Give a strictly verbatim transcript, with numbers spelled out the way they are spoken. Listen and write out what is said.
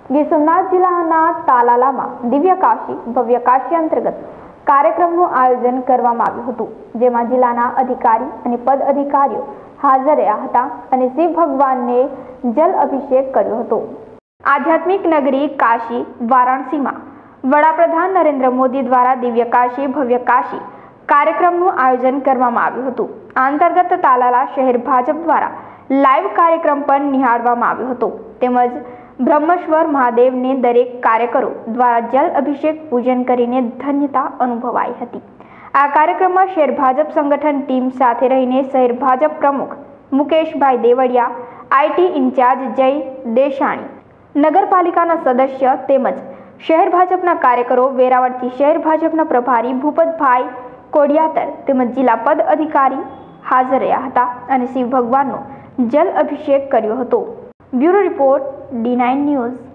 ગીર સોમનાથ જિલ્લાના તાલાલામાં દિવ્ય કાશી ભવ્ય કાશી અંતર્ગત કાર્યક્રમનું આયોજન કરવામાં આવ્યું હતું, જેમાં જિલ્લાના અધિકારી અને પદ અધિકારીઓ હાજર રહ્યા હતા અને શિવ ભગવાનને જલ અભિષેક કર્યો હતો। આધ્યાત્મિક નગરી કાશી વારાણસીમાં વડાપ્રધાન નરેન્દ્ર મોદી દ્વારા દિવ્ય કાશી ભવ્ય કાશી કાર્યક્રમનું આયોજન કરવામાં આવ્યું હતું। આ અંતર્ગત તાલાલા શહેર ભાજપ દ્વારા લાઈવ કાર્યક્રમ પણ નિહાળવામાં આવ્યો હતો, તેમજ બ્રહ્મેશ્વર મહાદેવને દરેક કાર્યકરો દ્વારા જલ અભિષેક પૂજન કરીને ધન્યતા અનુભવાઈ હતી। આ કાર્યક્રમમાં શહેર ભાજપ સંગઠન ટીમ સાથે રહીને શહેર ભાજપ પ્રમુખ મુકેશભાઈ દેવળિયા, આઈટી ઇન્ચાર્જ જય દેશાણી, નગરપાલિકાના સદસ્ય તેમજ શહેર ભાજપના કાર્યકરો, વેરાવળથી શહેર ભાજપના પ્રભારી ભૂપતભાઈ કોડિયાતર તેમજ જિલ્લા પદ અધિકારી હાજર રહ્યા હતા અને શિવ ભગવાનનો જલ અભિષેક કર્યો હતો। Bureau report D nine news.